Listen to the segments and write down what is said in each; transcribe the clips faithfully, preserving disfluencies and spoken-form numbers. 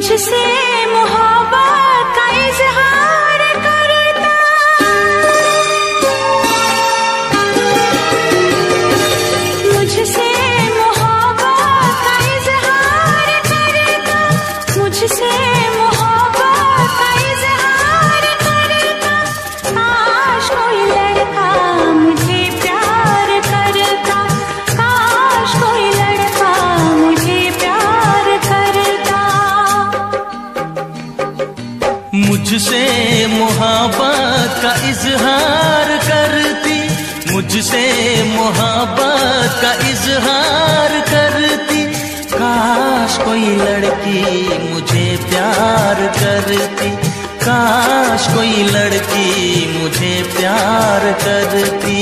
मुझसे मोहब्बत का इजहार करता, मुझसे मोहब्बत का इजहार करता, मुझसे मोहब्बत का इजहार करता। काश कोई लड़का मुझे प्यार करता, काश कोई लड़का मुझे प्यार करता। मुझसे मोहब्बत का इजहार करती, मुझसे मोहब्बत का इजहार करती। काश कोई लड़की मुझे प्यार करती, काश कोई लड़की मुझे प्यार करती।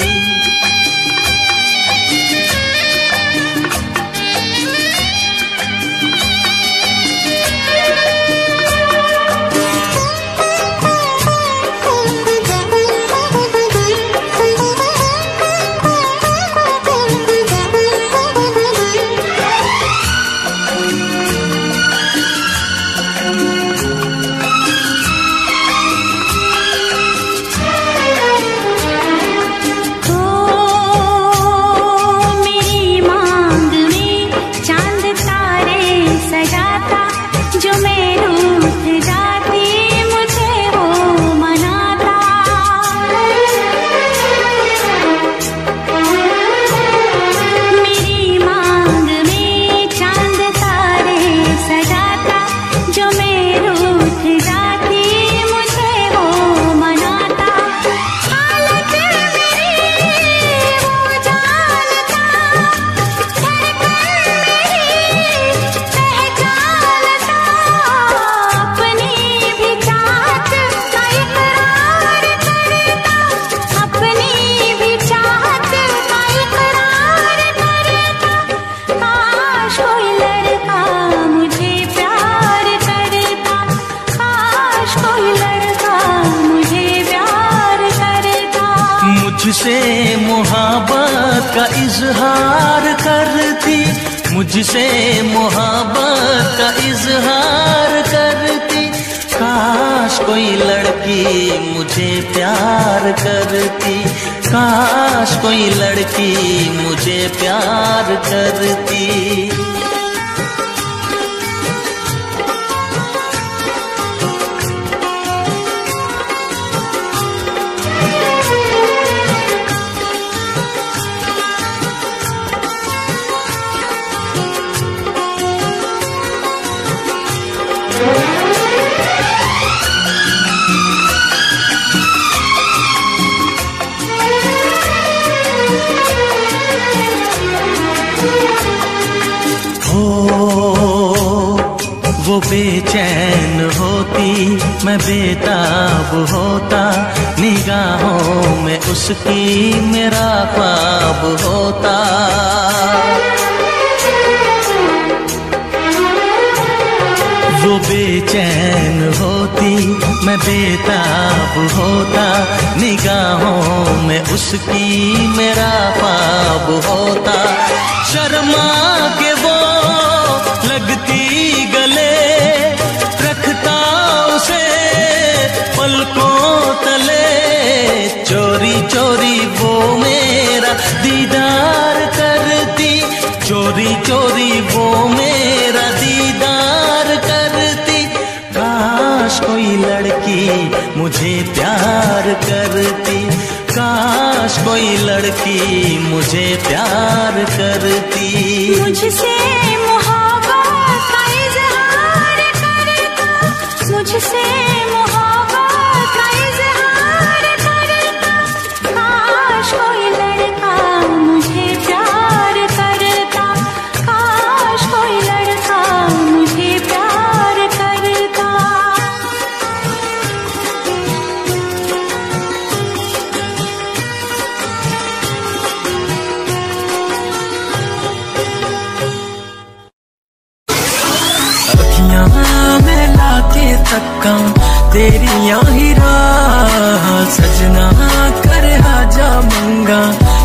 मुझसे मोहब्बत का इजहार करती, मुझसे मोहब्बत का इजहार करती। काश कोई लड़की मुझे प्यार करती, काश कोई लड़की मुझे प्यार करती। वो बेचैन होती, मैं बेताब होता, निगाहों में उसकी मेरा ख्वाब होता। वो बेचैन होती, मैं बेताब होता, निगाहों में उसकी मेरा ख्वाब होता। शर्मा के वो लगती गले, रखता उसे पलकों तले। चोरी चोरी वो मेरा दीदार करती, चोरी चोरी वो मेरा दीदार करती। काश कोई लड़की मुझे प्यार करती, काश कोई लड़की मुझे प्यार करती। मुझसे मोहब्बत का इजहार करता, मुझसे मोहब्बत का इजहार करता। काश कोई लड़का मुझे प्यार करता, काश कोई लड़का मुझे प्यार करता। मैं लाके तक्का तेरिया ही राह, सजना कर आजा मंगा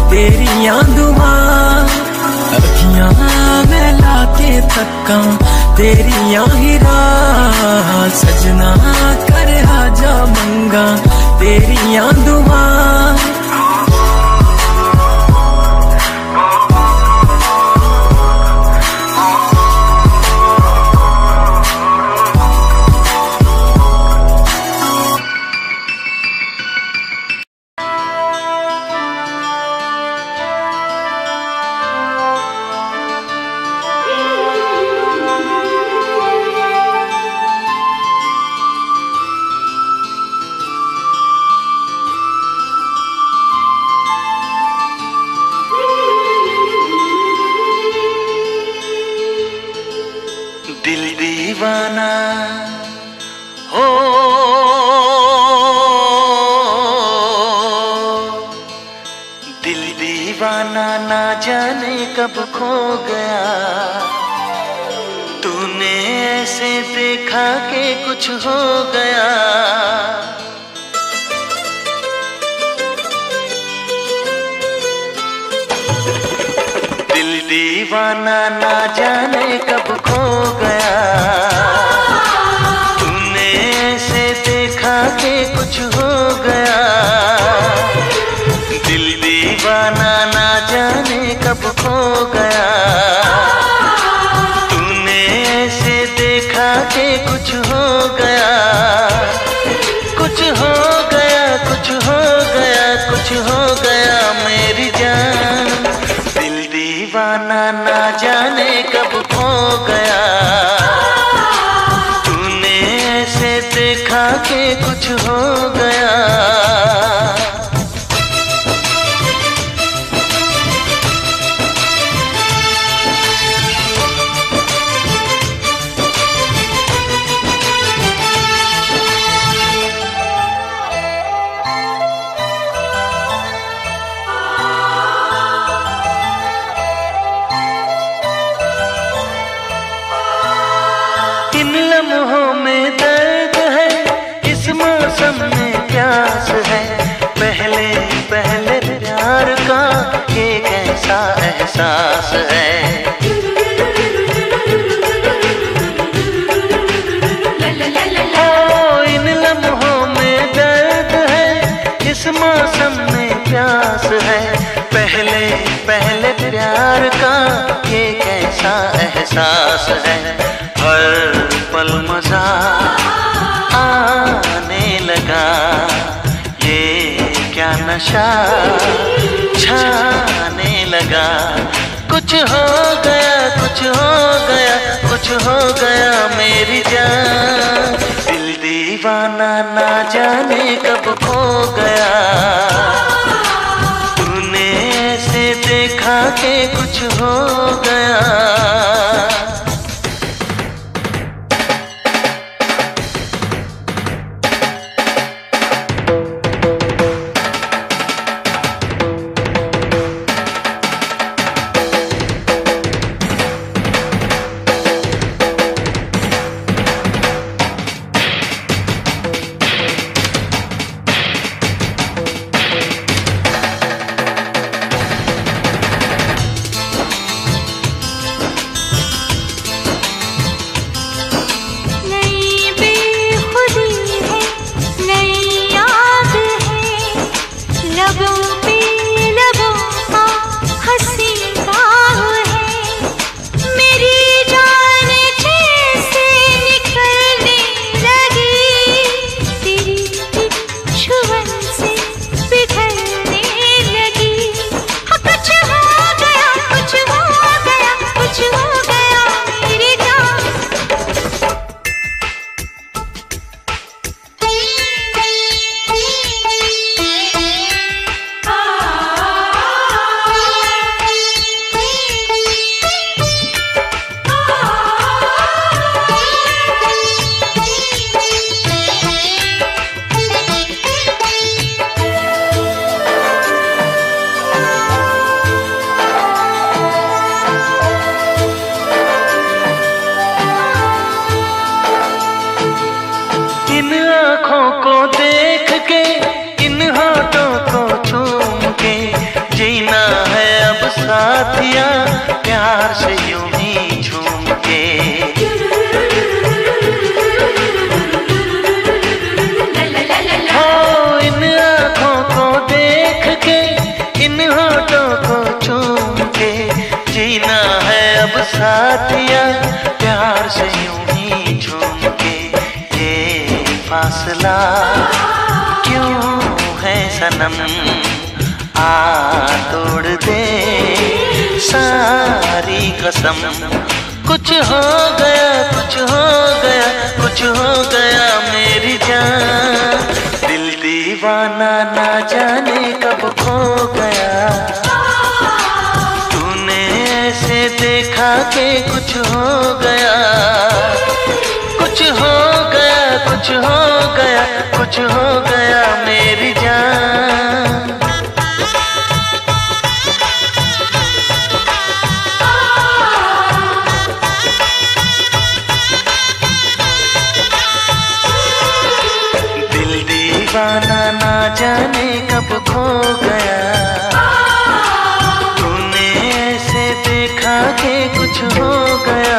तेरिया दुआ। अखियां मैं लाके तक्का तेरिया ही राह सजना कर आजा मंगा तेरिया दुआ। दिल दीवाना हो दिल दीवाना ना जाने कब खो गया। तूने ऐसे देखा कि कुछ हो गया। दिल दीवाना ना जाने कब खो गया। तूने ऐसे देखा कि कुछ हो गया। दिल दीवाना ना जाने कब खो गया। तूने ऐसे देखा कि कुछ हो गया। कुछ हो गया कुछ हो गया कुछ हो गया मेरी जान। दिल दीवाना ना जाने कब खो गया। तूने ऐसे देखा कि कुछ हो गया। इन लम्हों में दर्द है, इस मौसम में प्यास है। पहले पहले प्यार का ये कैसा एहसास है। ओ इन लम्हों में दर्द है, इस मौसम में प्यास है। पहले पहले प्यार का ये कैसा एहसास है। हर पल मजा आने लगा, ये क्या नशा छाने लगा। कुछ हो गया कुछ हो गया कुछ हो गया मेरी जान। दिल दीवाना ना जाने कब खो गया। तूने ऐसे देखा कि कुछ हो गया। साथिया प्यार से यूं ही झूम के। फासला क्यों है सनम, आ तोड़ दे सारी कसम। कुछ हो गया, कुछ हो गया, कुछ हो गया मेरी जान। दिल दीवाना ना जाने कब खो गया, तूने ऐसे देखा कि कुछ हो गया, कुछ हो गया, कुछ हो गया, कुछ हो गया मेरी जान। दिल दीवाना ना जाने कब खो गया, तूने ऐसे देखा कि कुछ हो गया।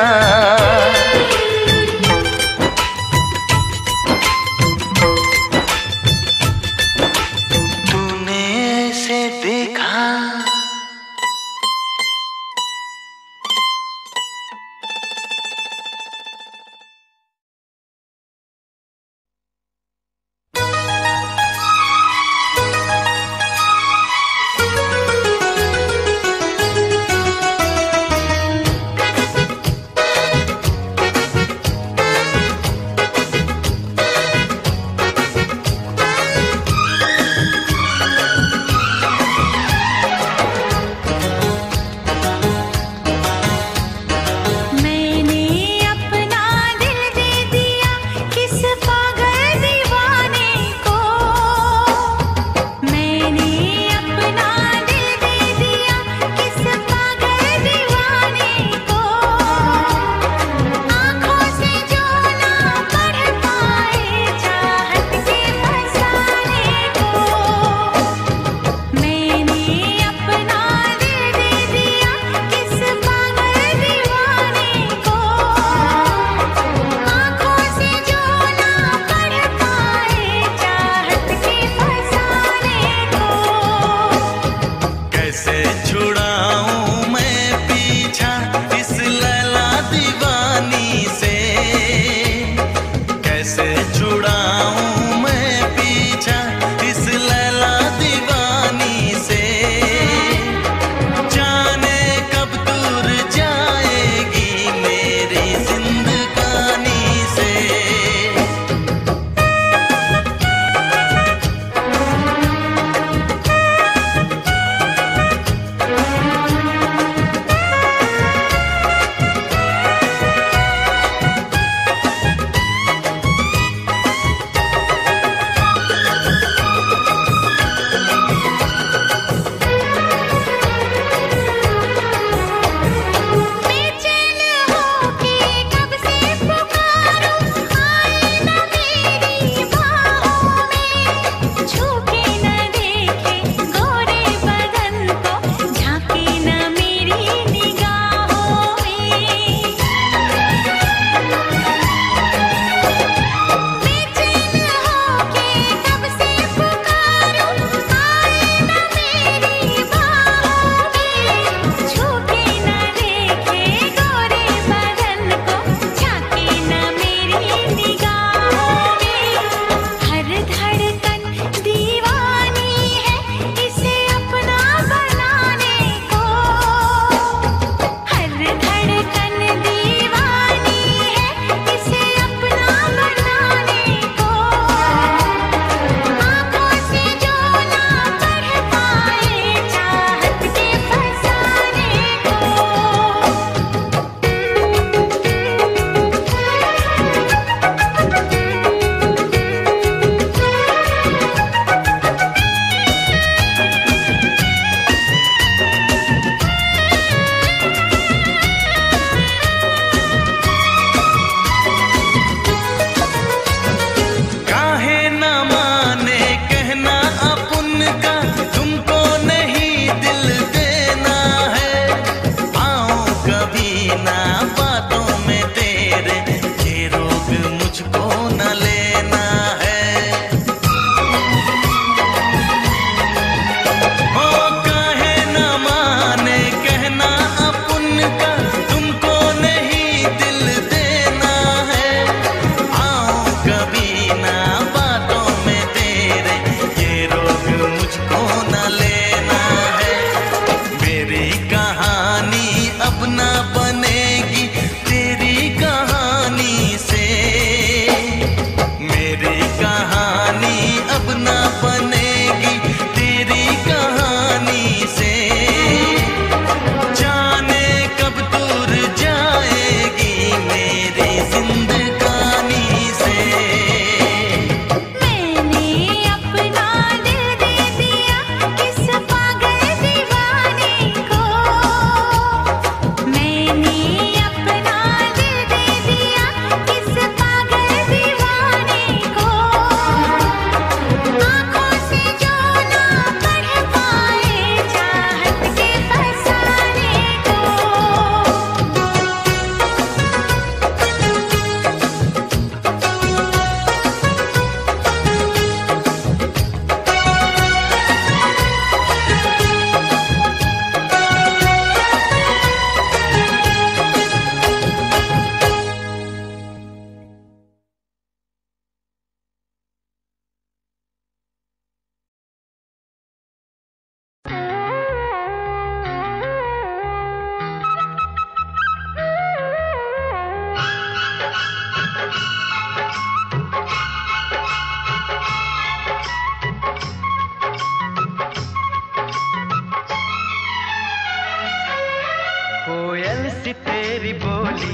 कोयल सी तेरी बोली,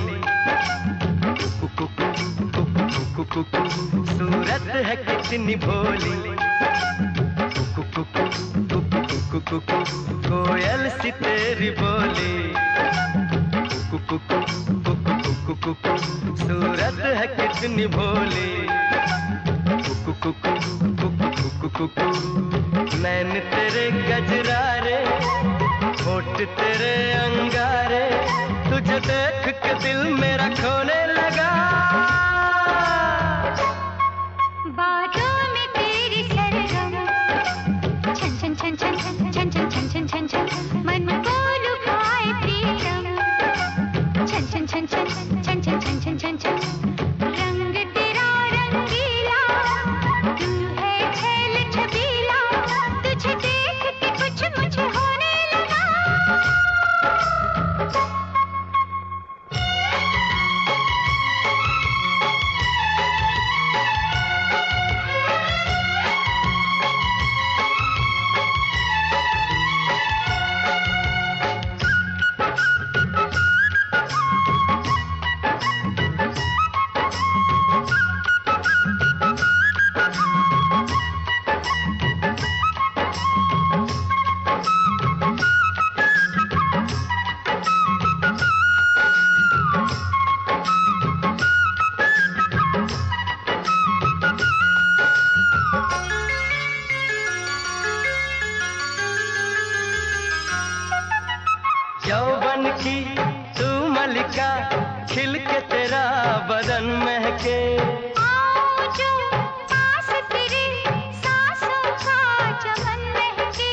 सूरत है कितनी भोली, कोयल सी तेरी बोली, सूरत है कितनी भोली, नैन तेरे गजरारे, होठ तेरे अंगारे, तुझे देख के दिल मेरा खोने लगा। बातों में तेरी सरगम, छन छन छन छन छन छन छन छन छन छन छन, मन को लुभाए प्रीतम, छन छन छन छन छन छन छन छन छन छन, रंग तेरा रंगीला, तू है छैल छबीला, तुझे देख के कुछ मुझे होने लगा। यौवन की तू मलिका, खिल के तेरा बदन महके, आओ जो पास तेरे सांसों का चमन महके,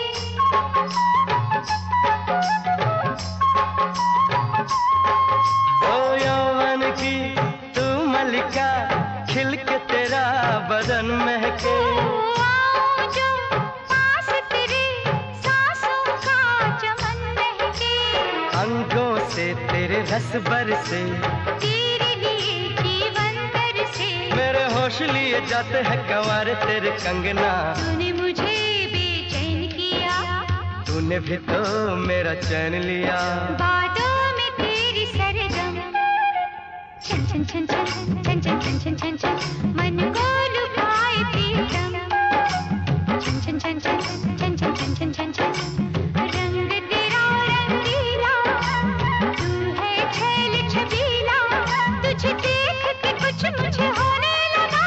ओ यौवन की तू मलिका, खिल के तेरा बदन महके, आओ जो पास तेरे सांसों का चमन महके, अंगों से तेरे रस बरसे, तेरे लिए जीवन बरसे, मेरे होश लिए जाते हैं कंवारे तेरे कंगना, तूने मुझे बेचैन किया, तूने भी तो मेरा चैन लिया। बातों में तेरी सरगम, छन छन छन छन छन छन छन छन छन छन, मन को लुभाए प्रीतम, छन छन छन छन छन छन छन छन छन छन, रंग तेरा रंगीला, तू है छैल छबीला, तुझे देख के कुछ मुझे होने लगा।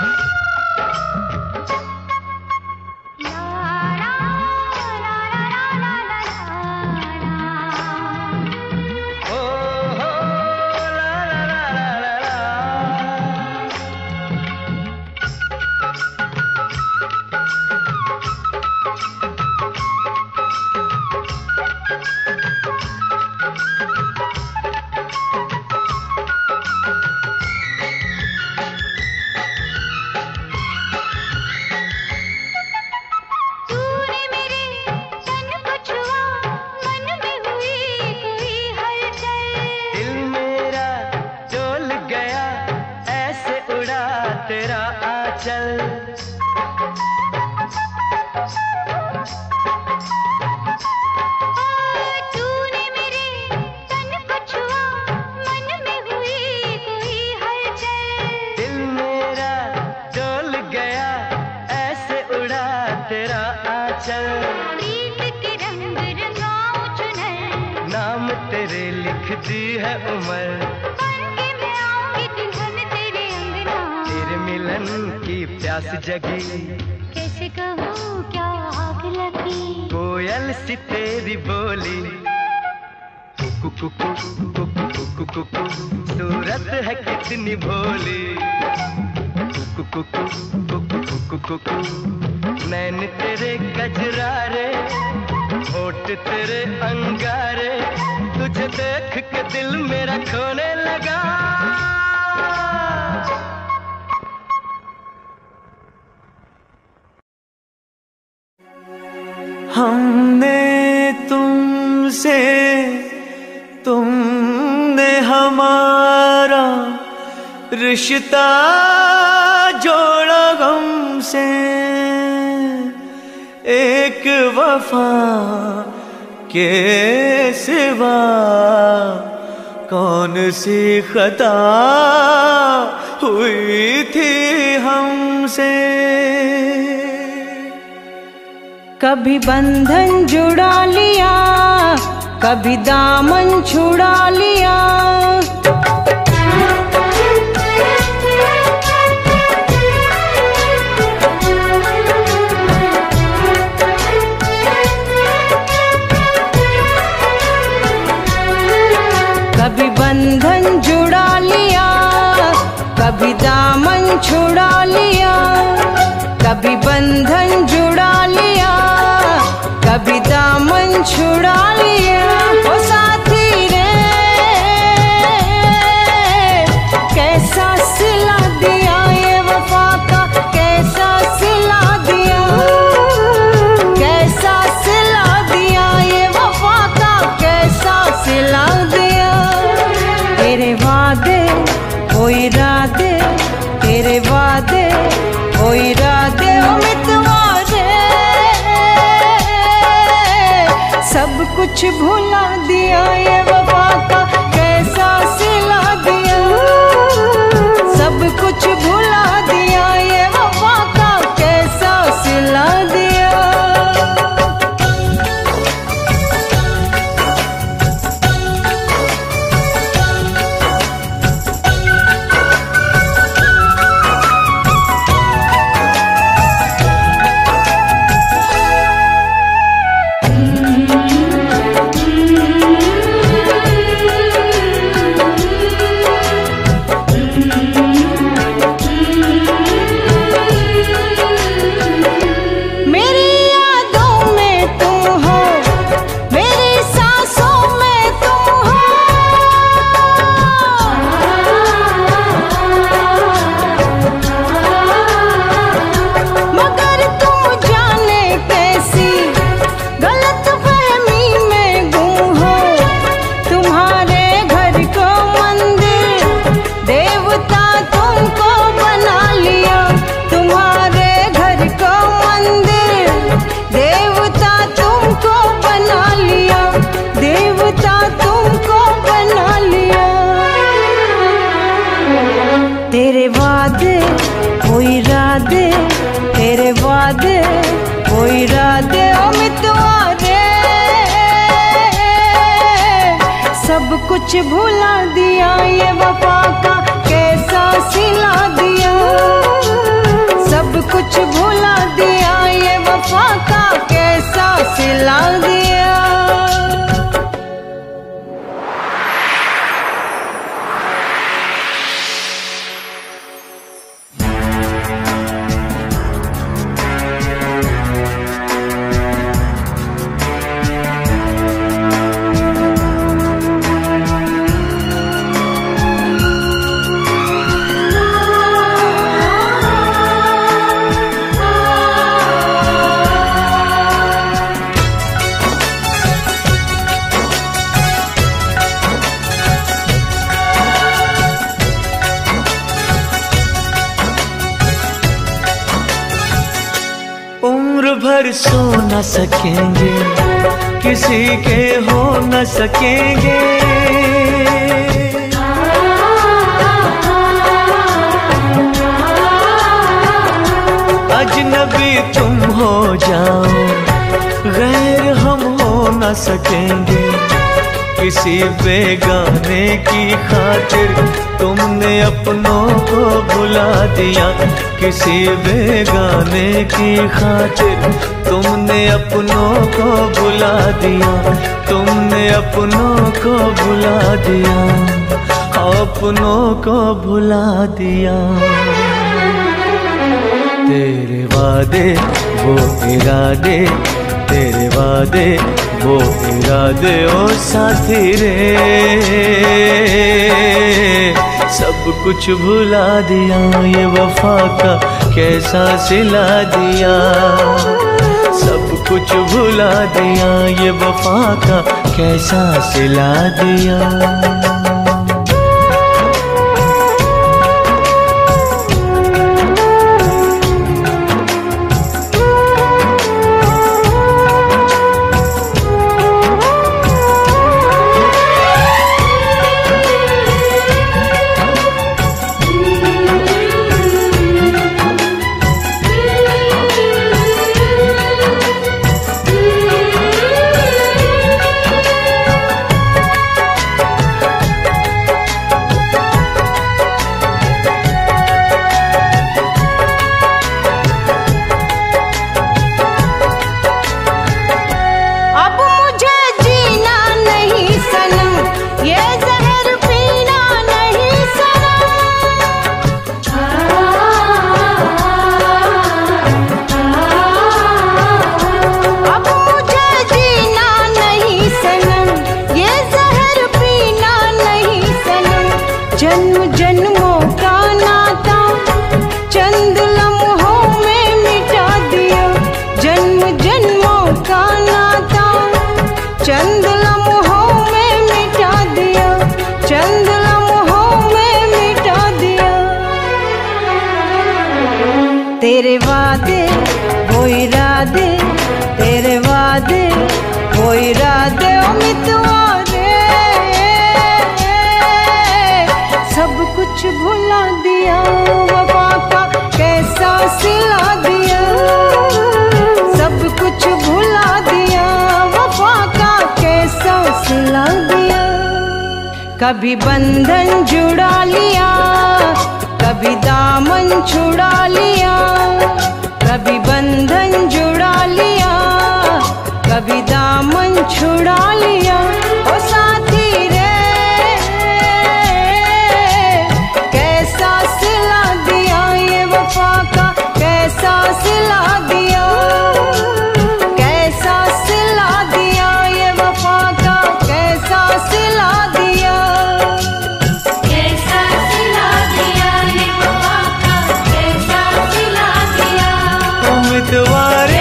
ला ला ला ला ला ला ला ला। ओ हो ला ला ला ला ला ला। तूने मेरे तन को छुआ, मन में हुई कोई हलचल, दिल मेरा डोल गया, ऐसे उड़ा तेरा आंचल, तूने मेरे तन को छुआ, मन में हुई कोई हलचल, दिल मेरा डोल गया, ऐसे उड़ा तेरा आंचल, प्रीत के रंग रंगाऊं चुनर, नाम तेरे लिख दी है उम्र, बन के मैं आऊंगी दुल्हन तेरे अंगना, तेरे मिलन की प्यास जगी, कैसे कहूँ क्या आग लगी, कोयल सी तेरी बोली, कुकु कुकु कुकु कुकु कुकु, सूरत है कितनी भोली, कुकु कुकु कुकु कुकु कुकु, नैन तेरे गजरारे, होठ तेरे अंगारे, तुझे देख के दिल मेरा खोने लगा। हमने तुमसे, तुमने हमारा रिश्ता जोड़ा गम से, एक वफा के सिवा कौन सी खता हुई थी हमसे। कभी बंधन जुड़ा लिया, कभी दामन छुड़ा लिया। कभी बंधन जुड़ा लिया, कभी दामन छुड़ा लिया। कभी बंधन जुड़ा लिया, कभी दामन छुड़ा लिया। ओ साथी रे कैसा सिला दिया ये वफा का, कैसा सिला दिया, कैसा सिला दिया ये वफा का, कैसा सिला दिया। तेरे वादे ओ इरादे, तेरे वादे ओ इरादे ओ मितवा रे सब कुछ भुला दिया ये वफा का, कैसा सिला दिया। सब कुछ भुला दिया ये वफा का, कैसा सिला दिया। तेरे वादे ओ इरादे, तेरे वादे ओ इरादे ओ मितवा रे सब कुछ भुला दिया ये वफा का, कैसा सिला दिया। सब कुछ भुला दिया ये वफा का, कैसा सिला दिया। उम्र भर सो न सकेंगे, किसी के हो न सकेंगे। अजनबी तुम हो जाओ, गैर हम हो न सकेंगे। किसी बेगाने की खातिर तुमने अपनों को भुला दिया। किसी बेगाने की खातिर तुमने अपनों को भुला दिया। तुमने अपनों को भुला दिया, अपनों को भुला दिया। तेरे वादे वो इरादे, तेरे वादे वो इरादे ओ साथी रे सब कुछ भुला दिया ये वफा का, कैसा सिला दिया। सब कुछ भुला दिया ये वफा का, कैसा सिला दिया। कभी बंधन जुड़ा लिया, कभी दामन छुड़ा लिया, कभी बंधन जुड़ा लिया, कभी दामन छुड़ा लिया। ओ साथी रे कैसा सिला दिया ये वफा का, कैसा सिला दिया, कैसा सिला दिया ये वफा का, कैसा सिला दिया, कैसा सिला दिया ये वफा का, कैसा सिला दिया, उम्मीदवार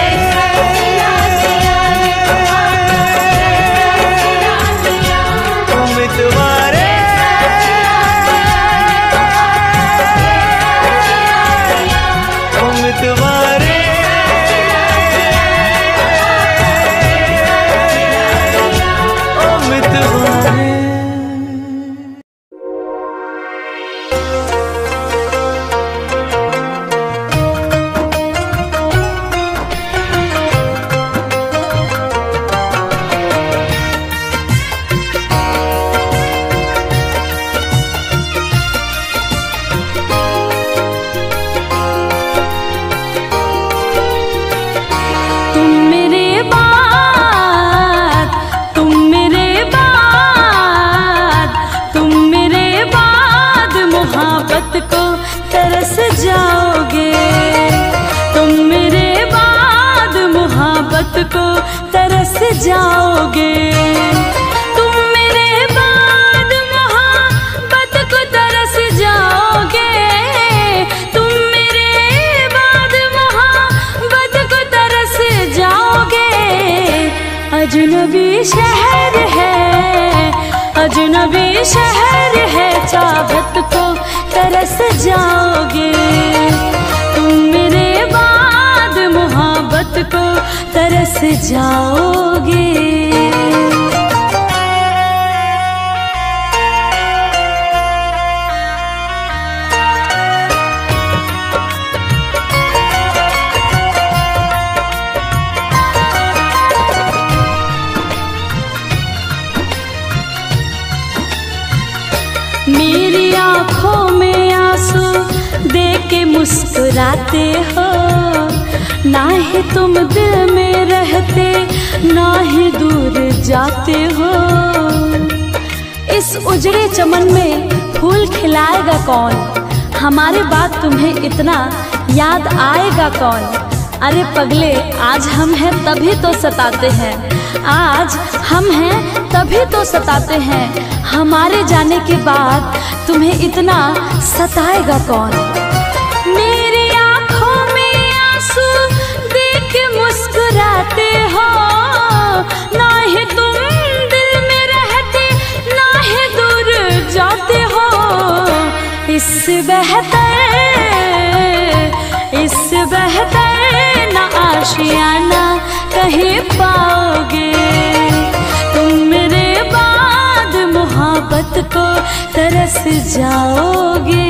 को तरस जाओगे, तुम मेरे बाद मोहब्बत को तरस जाओगे, तुम मेरे बाद मोहब्बत को तरस जाओगे। अजनबी शहर है, अजनबी शहर है, चाहत को तरस जाओगे, तुम मेरे बाद मोहब्बत को तरस जाओगे। मेरी आँखों में आंसू देख के मुस्कुराते हो, ना ही तुम दिल में रहते, ना ही दूर जाते हो। इस उजड़े चमन में फूल खिलाएगा कौन, हमारे बाद तुम्हें इतना याद आएगा कौन। अरे पगले आज हम हैं तभी तो सताते हैं, आज हम हैं तभी तो सताते हैं, हमारे जाने के बाद तुम्हें इतना सताएगा कौन। मेरी आँखों में आंसू देख के मुस्कुराते हो, ना ही तुम दिल में रहते, ना ही दूर जाते हो। इससे बेहतर, इससे बेहतर ना आशियाना कहीं पाओगे, तुम मेरे बाद मोहब्बत को तरस जाओगे।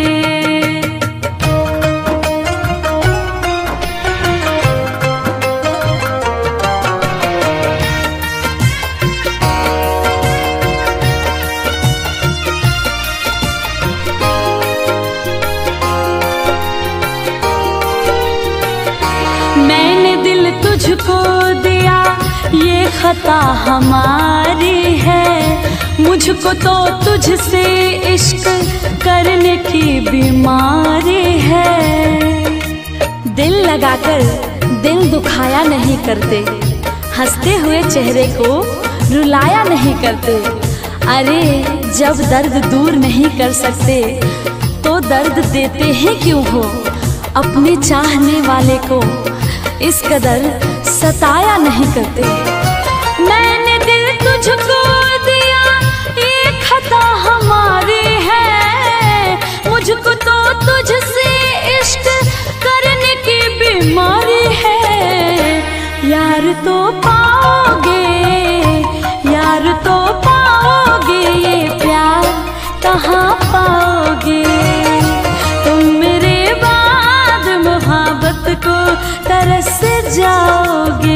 मैंने दिल तुझको दिया ये खता हमारी है, मुझको तो तुझसे इश्क करने की बीमारी है। दिल लगाकर दिल दुखाया नहीं करते, हंसते हुए चेहरे को रुलाया नहीं करते। अरे जब दर्द दूर नहीं कर सकते तो दर्द देते हैं क्यों हो, अपने चाहने वाले को इस कदर सताया नहीं करते। मैंने दिल तुझको दिया ये खता हमारी है, मुझको तो तुझसे इश्क करने की बीमारी है। यार तो पाओगे, यार तो पाओगे, ये प्यार कहाँ पाओगे, तुम मेरे बाद मोहब्बत को तरस जाओगे।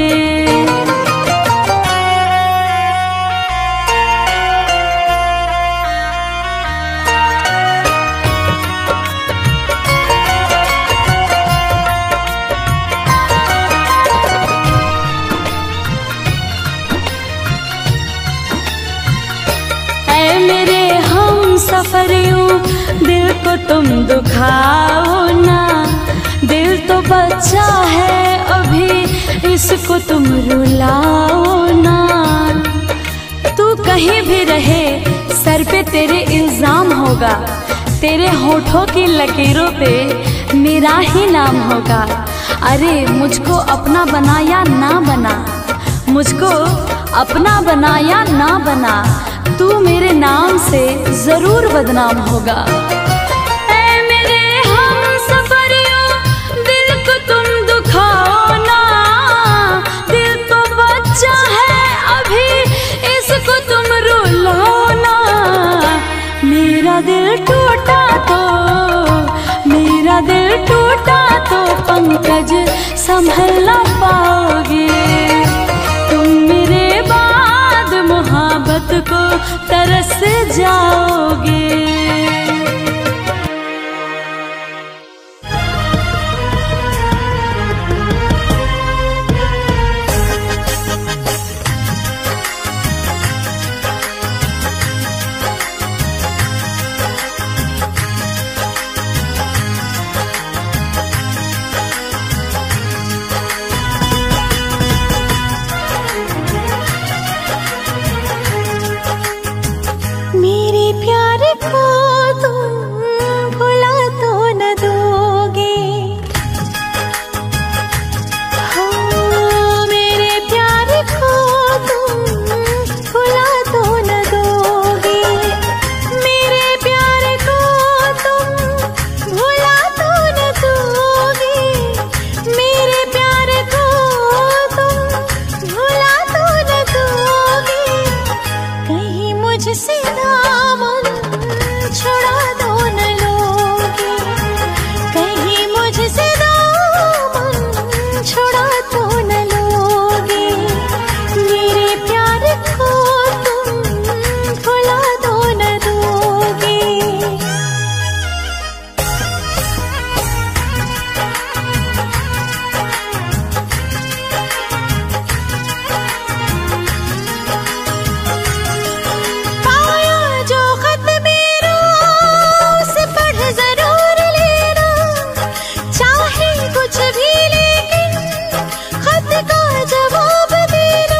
हम सफरियों, दिल को तुम दुखाओ ना। दिल तो बच्चा है अभी, इसको तुम रुलाओ ना। तू कहीं भी रहे सर पे तेरे इल्जाम होगा, तेरे होठों की लकीरों पे मेरा ही नाम होगा। अरे मुझको अपना बना या ना बना, मुझको अपना बना या ना बना, तू मेरे नाम से जरूर बदनाम होगा। ऐ मेरे हमसफरियों, दिल को तुम दुखाओ ना। दिल तो बच्चा है अभी, इसको तुम रुलाओ ना। मेरा दिल टूटा तो, मेरा दिल टूटा तो पंकज संभल ना पाओगे। तुम मेरे बाद मोहब्बत को तरस जाओगे। मेरे प्यार को तुम भुला तो न दोगे। हो मेरे प्यार को तुम भुला तो न दोगे। मेरे प्यार को तुम भुला तो न दोगे। मेरे प्यार को तुम भुला तो न दोगे। कहीं मुझसे दामन छुड़ा दो न लोगे। कहीं मुझसे दामन छुड़ा तो न लोगे। मेरे प्यार को तुम भुला दो न दोगे। पाया जो खत मेरा, उसे पढ़ जरूर लेना। चाहे कुछ भी लेकिन खत का जवाब देना।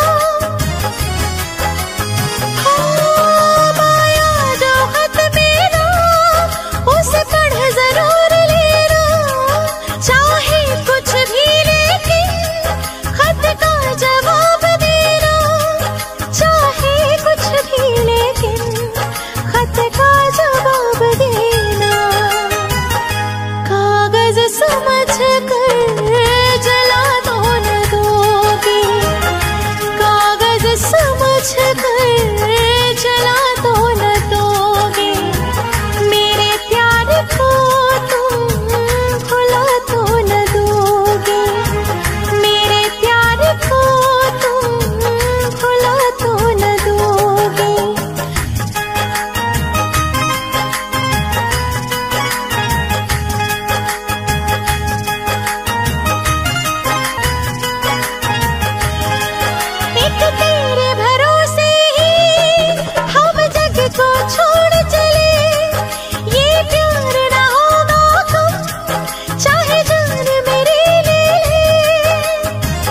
हाँ, पाया जो खत मेरा, उसे पढ़ जरूर लेना। चाहे कुछ भी लेकिन खत का जवाब देना। चाहे कुछ भी लेकिन खत का जवाब देना। कागज समझ कर जला तो न दोगे। कागज समझ कर जला तो न दोगे। मेरे प्यार को तुम भुला तो न दोगे। मेरे प्यार को तुम भुला तो न दोगे। एक तेरे भरोसे ही हम जग को छोड़ चले। ये प्यार ना होगा कम, चाहे जान मेरी ले ले।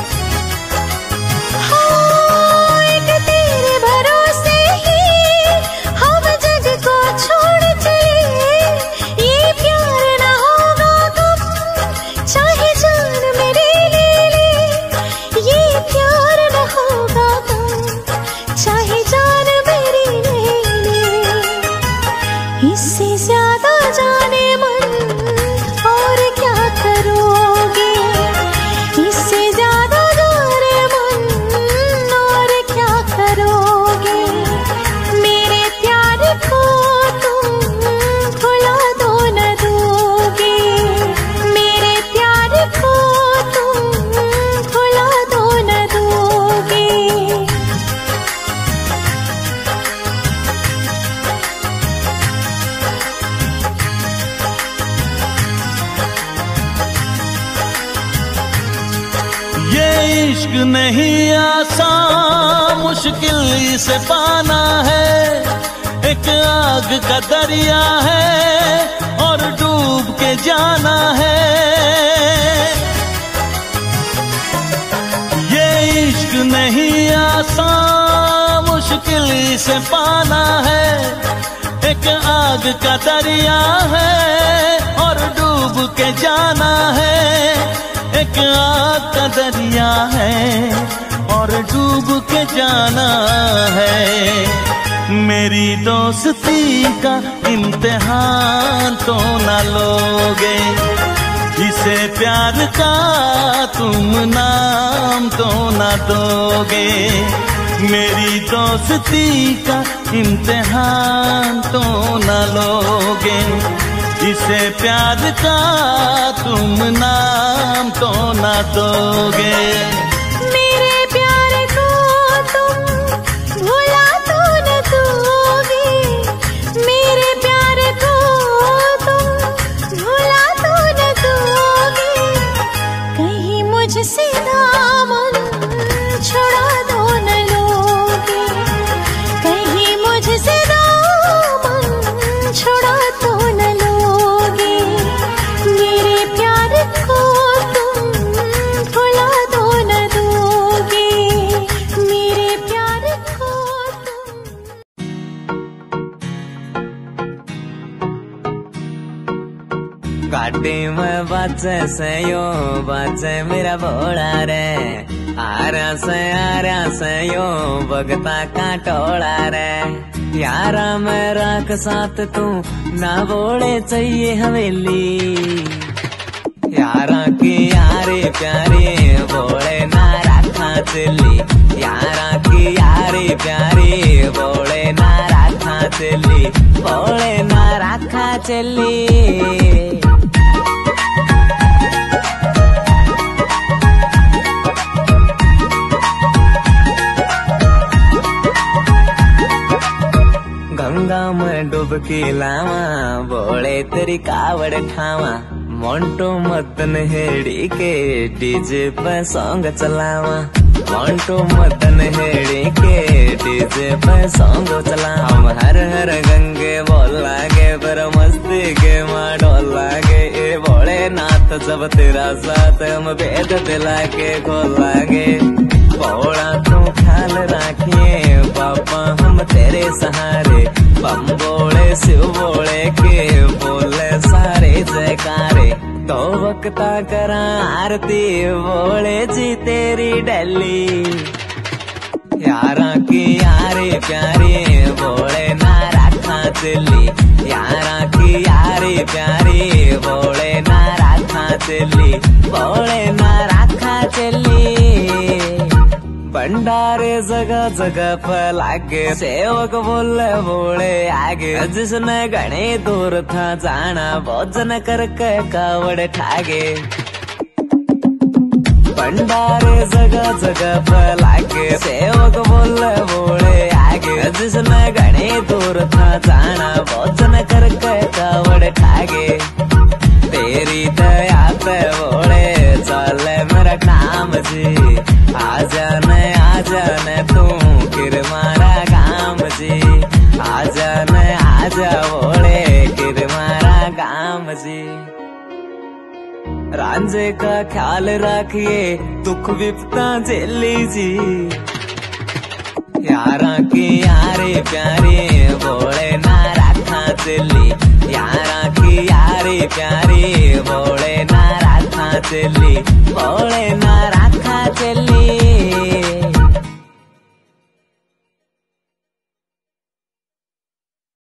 हाँ, एक तेरे भरोसे ही हम जग को छोड़ चले। ये प्यार ना होगा कम, चाहे जान मेरी ले ले। ये प्यार न होगा कम, चाहे जान मेरी ले ले। इससे ज्यादा जाने मन और क्या करोगे। इससे ज्यादा जाने मन और क्या करोगे। मेरे प्यार को तुम भुला दो न दोगे। मेरे प्यार को तुम भुला दो न दोगे। ये इश्क नहीं आसान, मुश्किल इसे पाना है। एक आग का दरिया है और डूब के जाना है। ये इश्क नहीं आसान, मुश्किल से पाना है। एक आग का दरिया है और डूब के जाना है। एक आग का दरिया है और डूब के जाना है। मेरी दोस्ती का इम्तिहान तो ना लोगे, इसे प्यार का तुम नाम तो ना दोगे। मेरी दोस्ती का इम्तिहान तो ना लोगे, इसे प्यार का तुम नाम तो ना दोगे। मेरे प्यार को तुम भुला तो न दोगे, मेरे प्यार को तुम भुला तो न दोगे। कहीं मुझसे दामन छुड़ा तो न लोगे, कहीं मुझसे दामन छुड़ा तो न लोगे। मेरे प्यार को तुम भुला तो न दोगे, मेरे प्यार को तुम। गाड़ी में बाजे से यो बाजे मेरा भोला रे, आरा से आरा से यो भगता का टोला रे। यारा मेरा के साथ तू ना बोले चाहिए हवेली, यारा की यारे प्यारे बोले ना रखा चली। यारा की यारे प्यारे बोले ना रखा चली, बोले ना रखा चली। गंगा में डुबकी लावा बोले तेरी कावड़ ठावा। मोंटो मदन हेड़ी के डीजे पे सॉन्ग चलावा, मोंटो मदन हेड़ी के डीजे पे सॉन्ग चला। हम हर हर गंगे बोल लागे पर मस्ती के माँ डोल लागे। ए बोले नाथ जब तेरा साथ हम भेद दिला के खोल लागे। बोला तू ख्याल रखिए पापा हम तेरे सहारे, बम बोले शिव बोले के बोले सारे जयकारे। तो वक्ता करा आरती बोले जी तेरी डली। यारा की यारे प्यारे बोले ना रखा चली, यारा की यारे प्यारे बोले ना रखा चली, बोले ना रखा चली। भंडारे जगह जगह पर लागे, सेवक बोले बोले आगे। जिसने घने दूर था जाना, भोजन करके कावड़ ठागे। भंडारे जगह जगह पर लागे, सेवक बोले बोले आगे। जिसने घने दूर था जाना, भोजन करके कावड़ ठागे। तेरी दया पे बोले चले मेरा काम जी, आजा न आजा न तू फिर मारा काम जी। आजा न आजा बोले फिर मारा काम जी। रांझे का ख्याल रखिए दुख विपता झेली जी। यारा की यारे प्यारे बोले ना रखा चली, यारा की यारे प्यारे बोले ना रखा चली, बोले ना रखा चली।